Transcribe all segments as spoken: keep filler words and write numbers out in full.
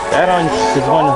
Eroń, ty dzwonił.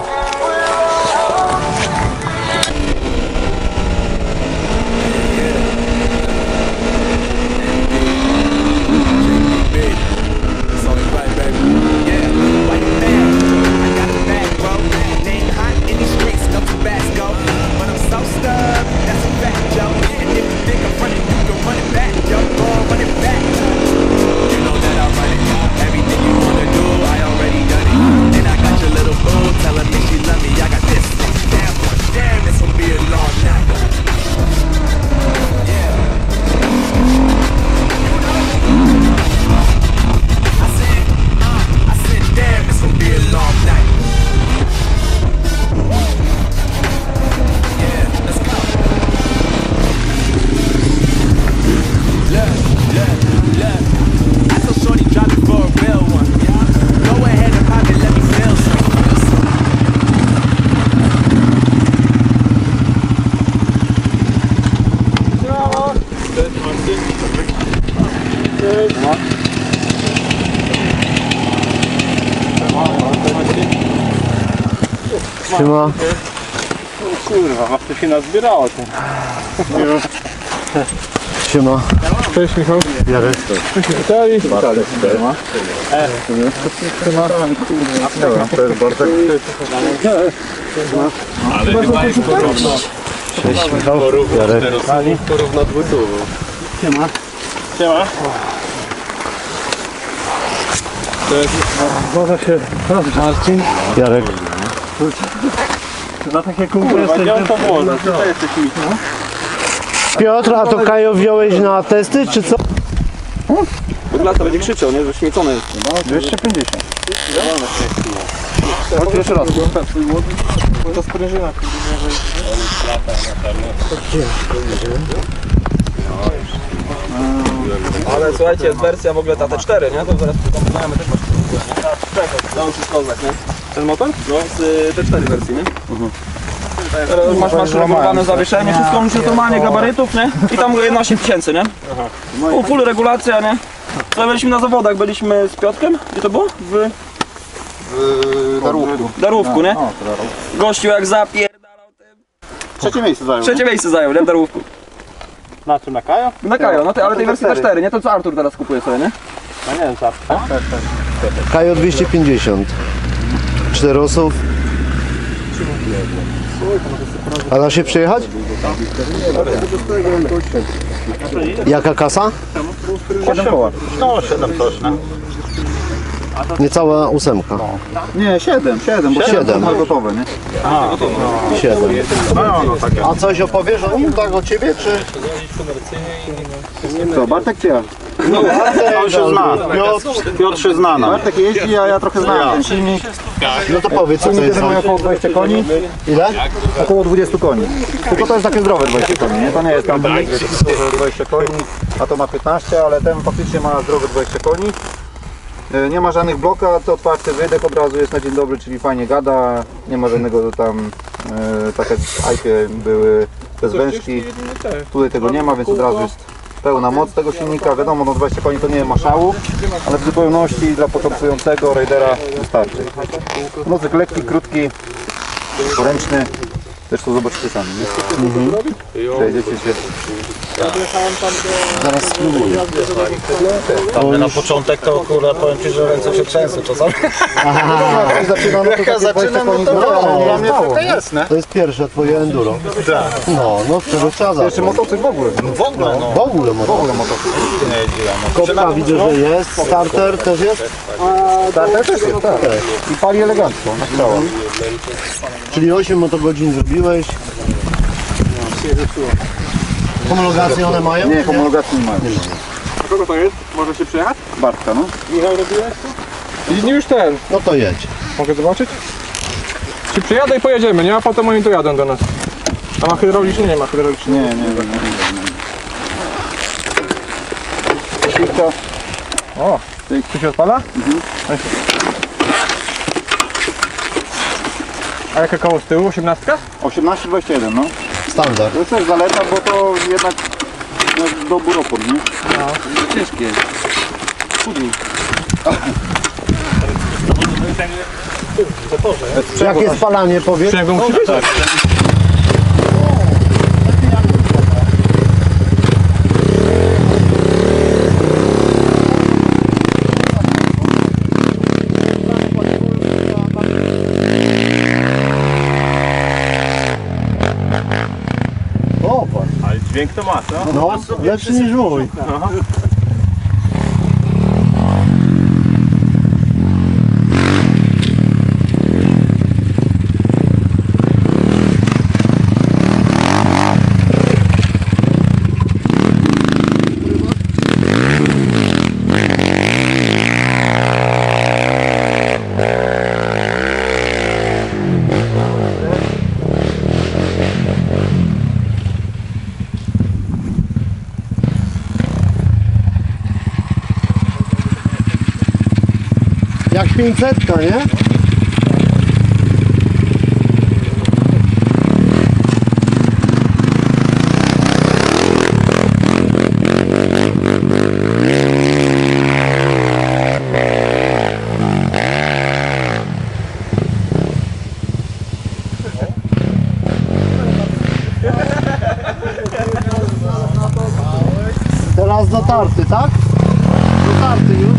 Siema. Kurwa, to się nazbierało ten. Siema. Cześć Michał. Jarek. Cześć Witali. Bartek. Siema. Siema. Dobra, to jest Bartek. Ale chyba jest porówno. Cześć Michał. Jarek. Porówno dwutuwą. Siema. Siema. To jest... Woda się Marcin. Jarek. Na takie kółko jesteś... to można, tutaj jesteś mi. Piotr, a to Kajo wziąłeś na testy, czy co? Lata będzie krzyczał, nie? Że śmiecony jest. dwieście pięćdziesiąt. Chodź jeszcze raz. To sprężyna. Ale słuchajcie, jest wersja w ogóle ta T cztery, nie? To zaraz poznajemy też masz wszystko. Dał wszystko znać, nie? Ten motor? No, z y, T cztery wersji, nie? Teraz masz, masz regulowane zawieszenie, wszystko musi normalnie gabarytów, nie? I tam jedenaście tysięcy, nie? Full, full regulacja, nie? Co, byliśmy na zawodach, byliśmy z Piotkiem, gdzie to było? W Darówku. Darówku, nie? Gościu jak zapierdalał tym. Trzecie miejsce zajął. Trzecie miejsce zajął, nie? W Darówku. Na czym, na Kajo? Na Kajo, no ty, ale tej wersji T cztery, nie? To co Artur teraz kupuje sobie, nie? No nie wiem, co. Kajo dwieście pięćdziesiąt. Cztery osób. A da się przyjechać? Jaka kasa? siedem koła. No, siedem coś, nie? Niecała ósemka. Nie, siedem, siedem, bo Siedem. ma gotowe, nie? Siedem. No, no, takie. A coś opowiesz o nim, tak o ciebie, czy? Co, Bartek czy ja? No, On się zna. Piotr. Piotr się zna. Bartek jeździ, a ja trochę znam. Silnik. No to powiedz, co to jest? Ma około dwadzieścia koni. Ile? Około dwadzieścia koni. Tylko to jest takie zdrowe dwadzieścia koni, nie? To nie jest tam dwadzieścia koni, a to ma piętnaście, ale ten faktycznie ma zdrowe dwadzieścia koni. Nie ma żadnych blokad, otwarty wydech od razu jest na dzień dobry, czyli fajnie gada. Nie ma żadnego tam, e, tak jak w Ajpie były bez wężki. Tutaj tego nie ma, więc od razu jest pełna moc tego silnika. Wiadomo, no dwadzieścia koni to nie ma szału, ale w zupełności dla początkującego rajdera wystarczy. Mocek lekki, krótki, poręczny. Zresztą zobaczycie sami, nie? Mhm. Przejdziecie się. Zaraz spróbuję. Tam na początek to akurat powiem Ci, że ręce się trzęsą czasami. Aha, Jak zaczynam, no to takie zaczynam, no to dwadzieścia koni, dla ale mnie nie to jasne. to jest pierwsze twoje enduro. No, no czego trzeba Jeszcze zacząć. motocykl w ogóle. W ogóle no. W ogóle W może. ogóle motocykl. Nie jeździłem. Kopka widzę, że jest. Starter też jest. Tak, też jest, tak. I pali elegancko na strzała. Czyli osiem motogodzin zrobiłeś. Homologacje one mają? Nie, homologacji nie mają. A kogo to jest? Może się przyjechać? Bartka, no. Michał, robiłeś to? I już ten. No to jedź. Mogę zobaczyć? Czy przyjadę i pojedziemy, nie? A potem oni dojadą do nas. A ma hydrauliczny? Nie ma hydrauliczny. Nie, nie, nie. nie. Szybka. O, tu się odpala? Mhm. A jakie koło z tyłu? osiemnastka? osiemnaście dwadzieścia jeden, no. Standard. To jest też zaleta, bo to jednak no, dobór opór, nie? Ciężkie. Chudni. Jakie spalanie, powiedz? Sprzęgło musi być? O, patrz. Ale dźwięk to ma, co? No, lepszy niż mój. Jak pięćsetka, nie? Teraz dotarty, tak? Dotarty już.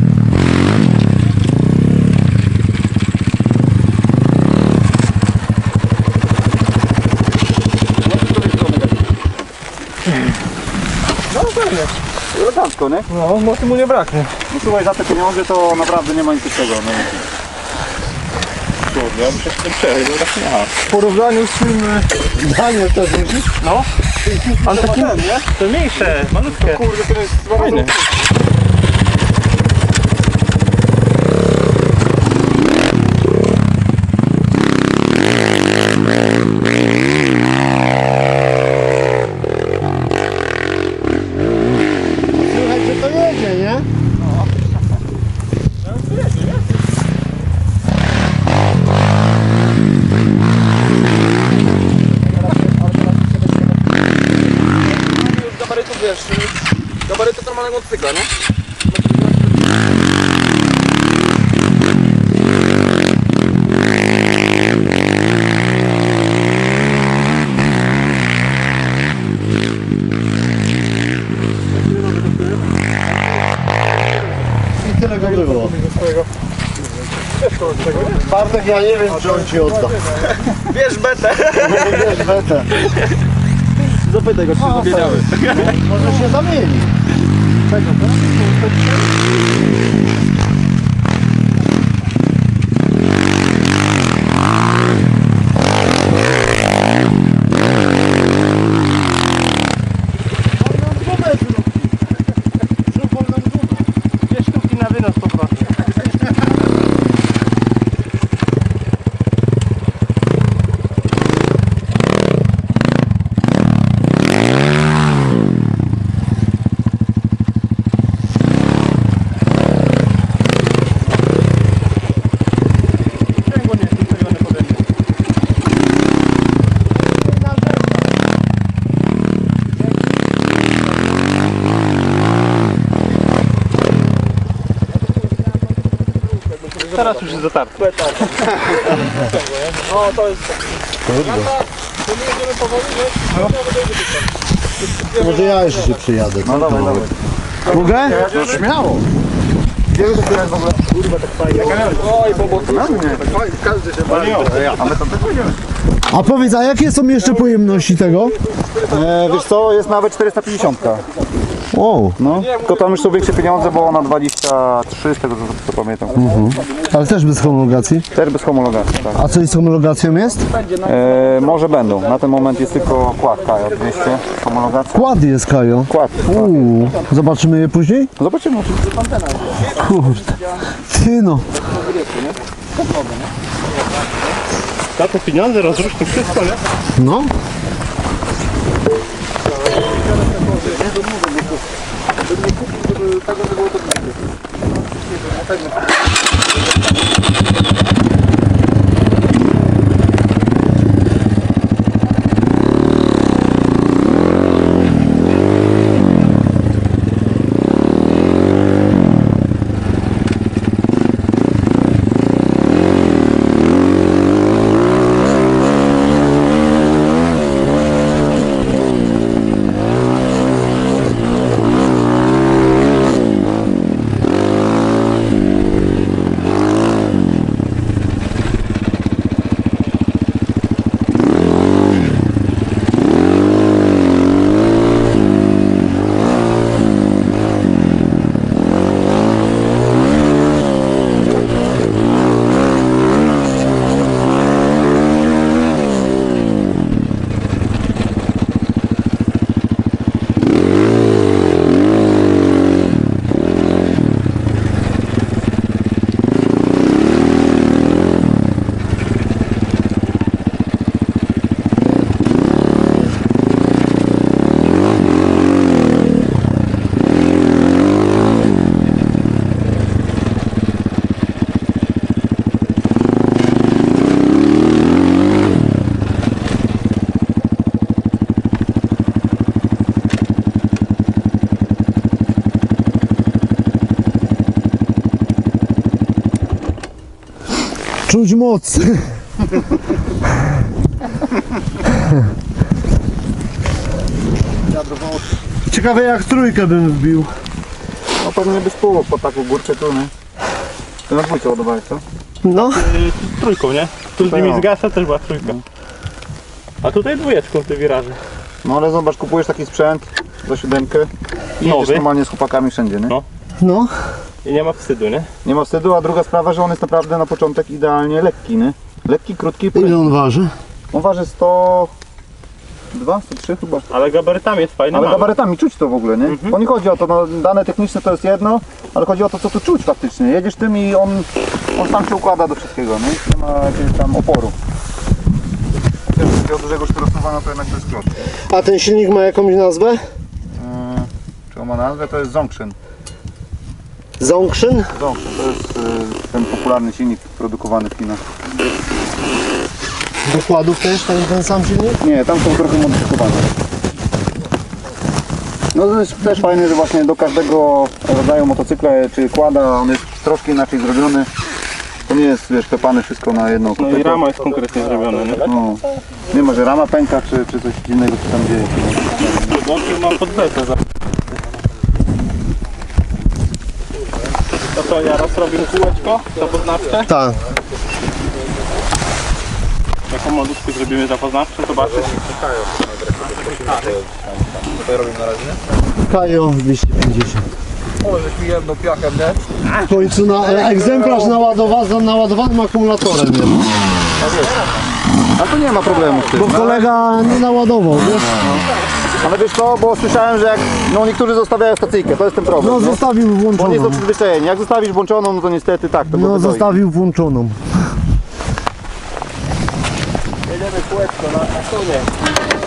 Elegancko, nie? No, mocy mu nie braknie. No słuchaj, za te pieniądze to naprawdę nie ma nic tego. No. Kurde, ja bym się z tym przejechał, tak nie ma. W porównaniu z tym... e, Daniel też musisz? No. Ale takim... To mniejsze, malutkie. Kurde, to jest Fajne. Słychać, że to jedzie, nie? Gabarytów, wiesz, gabarytów normalnego motocykla, nie? I tyle go było. Bartek, ja nie wiem, czy on ci odda. Bierz betę! Wiesz, betę. Zapytaj go, czy się wiedziały. Może się zamieni. Czego to? Dwie sztuki na wynos po prostu. Teraz już jest zatarty. No to jest... Może ja jeszcze się przyjadę. No dawaj, dawaj. Mogę? No śmiało. Wiesz, że to jest w ogóle kurwa tak fajnie. Oj, bo bo... Na mnie. Tak fajnie, każdy się bawi. A my tam też będziemy. A powiedz, a jakie są jeszcze pojemności tego? E, wiesz co, jest nawet czterysta pięćdziesiąt. O, No, tylko tam już są większe pieniądze, bo ona dwadzieścia trzy, z tego co, co pamiętam. ale też bez homologacji. Też bez homologacji, tak. A coś z homologacją jest? E, może będą. Na ten moment jest tylko kład K J dwieście, homologacja. Kład jest, Kajo. Kład. Uuu, zobaczymy je później? Zobaczymy oczywiście. Kurde. Ty no. Za te pieniądze rozrusz to wszystko, nie? No. Czuć moc. Ciekawe jak trójkę bym wbił. No pewnie byś pół po taką górkę tu, nie? Ty na dwójce ładowałeś, co? No. Z trójką, nie? Tu z Tak. nimi zgasa też była trójka. A tutaj dwójeczką te wiraże. No ale zobacz, kupujesz taki sprzęt za siódemkę i jedziesz Nowy. normalnie z chłopakami wszędzie, nie? No. No. I nie ma wstydu, nie? Nie ma wstydu, a druga sprawa, że on jest naprawdę na początek idealnie lekki, nie? Lekki, krótki i Ile płynny. on waży? On waży sto dwa, sto trzy chyba. Ale gabarytami jest fajny. Ale mały. gabarytami czuć to w ogóle, nie? Bo nie chodzi o to, no dane techniczne to jest jedno, ale chodzi o to, co tu czuć faktycznie. Jedziesz tym i on, on sam się układa do wszystkiego, nie? Nie ma jakiegoś tam oporu. Chociaż takiego dużego sztylostowania to jednak to jest klocz. A ten silnik ma jakąś nazwę? Yy, czy on ma nazwę? To jest Zongshin. Zongshin? Zongshin to jest yy, ten popularny silnik produkowany w Chinach. Dokładów też ten, ten sam silnik? Nie, tam są trochę modyfikowane. No to jest też fajne, że właśnie do każdego rodzaju motocykla czy kłada on jest troszkę inaczej zrobiony. To nie jest, wiesz, klepane wszystko na jedną No kopytę. i rama jest konkretnie zrobiona, nie? No, nie ma, że rama pęka czy, czy coś innego się tam dzieje. Włączył ma podbetę za... To co, ja raz robię kółeczko, zapoznawcze? Tak. Jaką modówkę zrobimy zapoznawcze, zobaczysz. Tutaj robimy na razie, nie? Kajo dwieście pięćdziesiąt. O, żeśmy jedną piachem, nie? W końcu na, e, egzemplarz naładowa, z naładowanym akumulatorem jest. A to nie ma problemu z tym. Bo kolega nie naładował, wiesz? Ale wiesz co, bo słyszałem, że jak no niektórzy zostawiają stacyjkę, to jest ten problem. No nie? zostawił Bo nie jest włączoną. do przyzwyczajenia. Jak zostawisz włączoną, no to niestety tak, to go No wydoi. zostawił włączoną. Jedziemy kółeczko na, na konie.